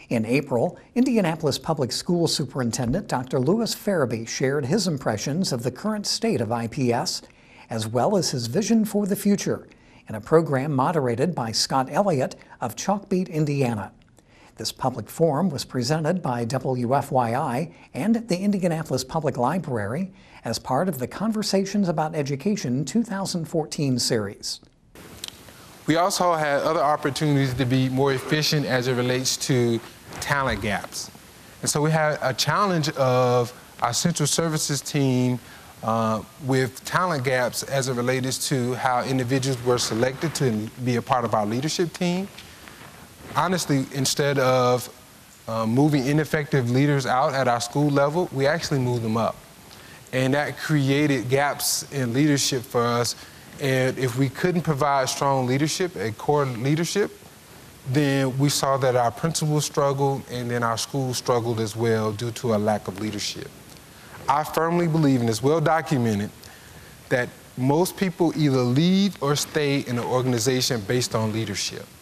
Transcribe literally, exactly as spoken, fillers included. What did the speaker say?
In April, Indianapolis Public School Superintendent Doctor Louis Farabee shared his impressions of the current state of I P S, as well as his vision for the future, in a program moderated by Scott Elliott of Chalkbeat, Indiana. This public forum was presented by W F Y I and the Indianapolis Public Library as part of the Conversations About Education two thousand fourteen series. We also had other opportunities to be more efficient as it relates to talent gaps. And so we had a challenge of our central services team uh, with talent gaps as it related to how individuals were selected to be a part of our leadership team. Honestly, instead of uh, moving ineffective leaders out at our school level, we actually moved them up. And that created gaps in leadership for us. And if we couldn't provide strong leadership, a core leadership, then we saw that our principals struggled and then our schools struggled as well due to a lack of leadership. I firmly believe, and it's well documented, that most people either leave or stay in an organization based on leadership.